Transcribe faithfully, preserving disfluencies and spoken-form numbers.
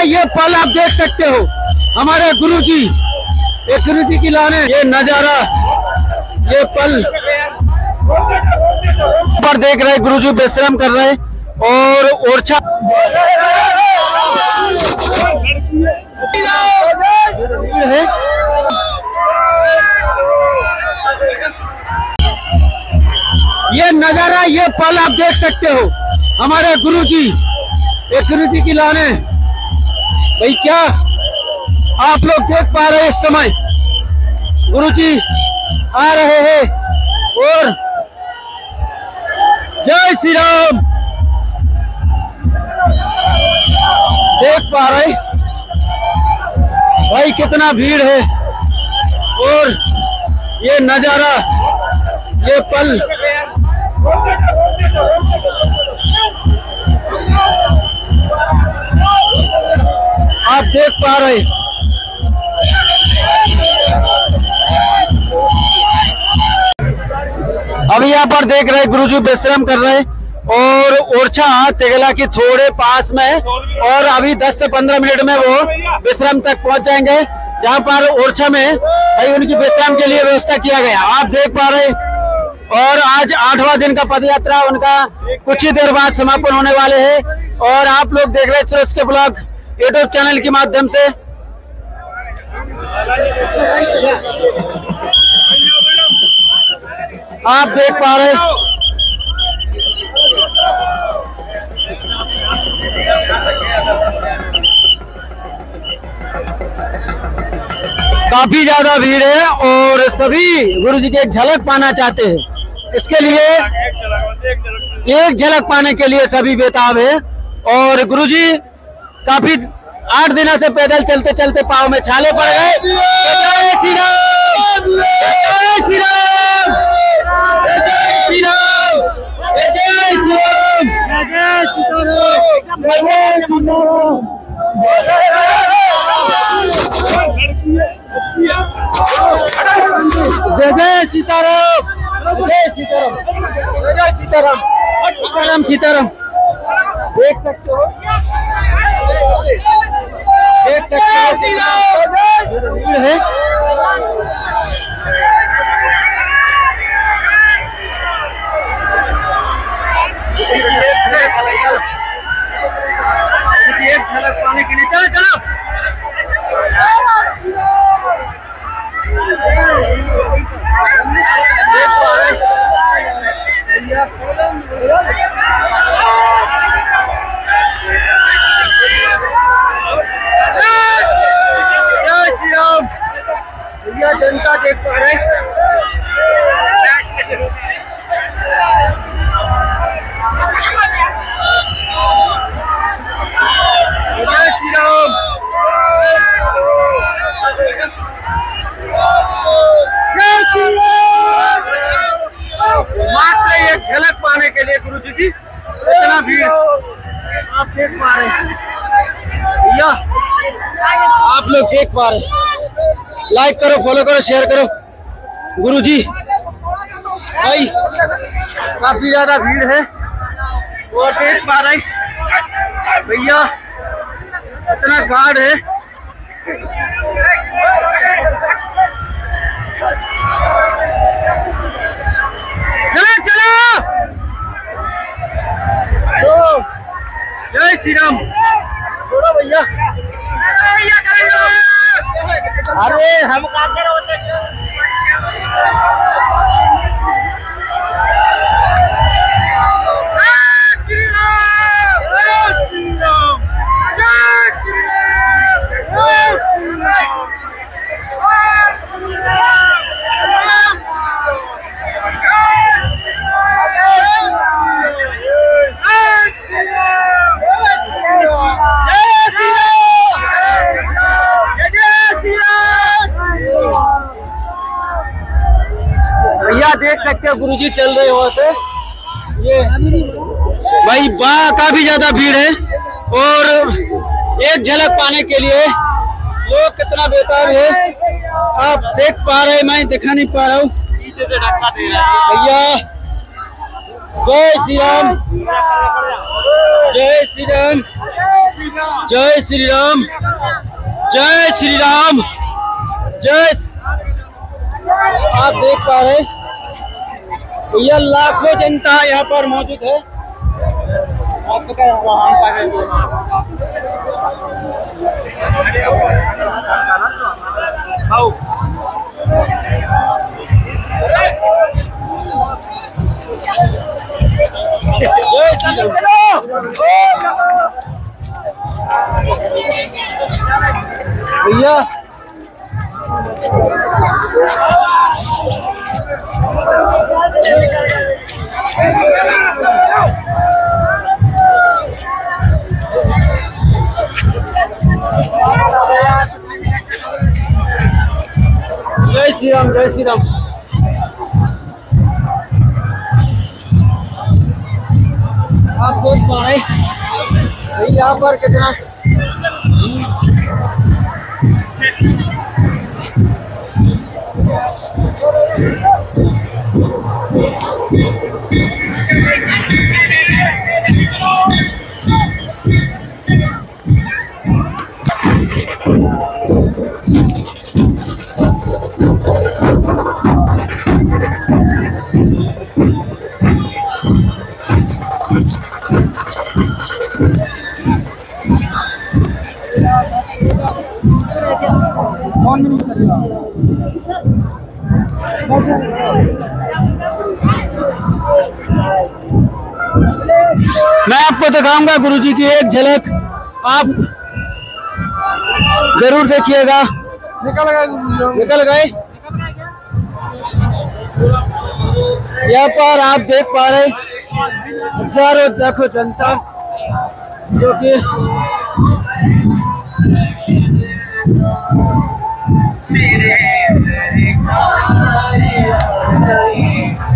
ये पल आप देख सकते हो, हमारे गुरुजी, ये गुरुजी की लाने, ये नजारा, ये पल पर देख रहे गुरुजी विश्राम कर रहे और ओरछा है। ये नजारा, ये पल आप देख सकते हो, हमारे गुरुजी, ये गुरुजी की लाने भाई, क्या आप लोग देख पा रहे हैं इस समय गुरुजी आ रहे हैं और जय श्री राम देख पा रहे भाई, कितना भीड़ है और ये नजारा, ये पल आप देख पा रहे। अभी यहाँ पर देख रहे गुरुजी विश्राम कर रहे और ओरछा तेगला की थोड़े पास में, और अभी दस से पंद्रह मिनट में वो विश्राम तक पहुंच जाएंगे, जहां पर ओरछा में भाई उनकी विश्राम के लिए व्यवस्था किया गया, आप देख पा रहे। और आज आठवां दिन का पद यात्रा उनका कुछ ही देर बाद समापन होने वाले हैं और आप लोग देख रहे हैं सूरज के ब्लॉग यूट्यूब चैनल के माध्यम से। आप देख पा रहे काफी ज्यादा भीड़ है और सभी गुरुजी की एक झलक पाना चाहते हैं, इसके लिए एक झलक पाने के लिए सभी बेताब है। और गुरुजी काफी आठ दिनों से पैदल चलते चलते पाँव में छाले पड़ गए। जय श्री राम, जय श्री राम, जय श्री राम, जय श्री राम, जय सीताराम, जय सीताराम, जय जय सीताराम, जय सीताराम, जय सीताराम, सीताराम सीताराम। देख सकते हो, देख सकते हो है। एक झलक पाने के लिए चलो चलो जय श्री राम। भैया जनता देख पा रहे, जय श्री राम, जय श्री राम। मात्र एक झलक पाने के लिए गुरुजी की इतना भीड़ आप देख पा रहे हैं। भैया आप लोग देख पा रहे, लाइक करो, फॉलो करो, शेयर करो। गुरुजी भाई काफी ज्यादा भीड़ है और देख पा रहे भैया, इतना गार्ड है। चलो चलो, जय श्री राम। छोड़ो भैया, अरे हम काम करो भैया, देख सकते हो गुरुजी चल रहे वहां से। ये भाई बा काफी ज्यादा भीड़ है और एक झलक पाने के लिए लोग कितना बेताब है आप देख पा रहे, मैं दिखा नहीं पा रहा हूँ भैया। जय श्री राम, जय श्री राम, जय श्री राम, जय श्री राम, जय। आप देख पा रहे यह लाखों जनता यहाँ पर मौजूद है। भैया जय श्री राम, जय श्री राम। आप देख पा रहे भाई यहाँ पर कितना मैं आपको दिखाऊंगा गुरुजी की एक झलक, आप जरूर देखिएगा। निकल गए गुरुजी, निकल गए। यहाँ पर आप देख पा रहे हजारों लाखों जनता जो कि मेरे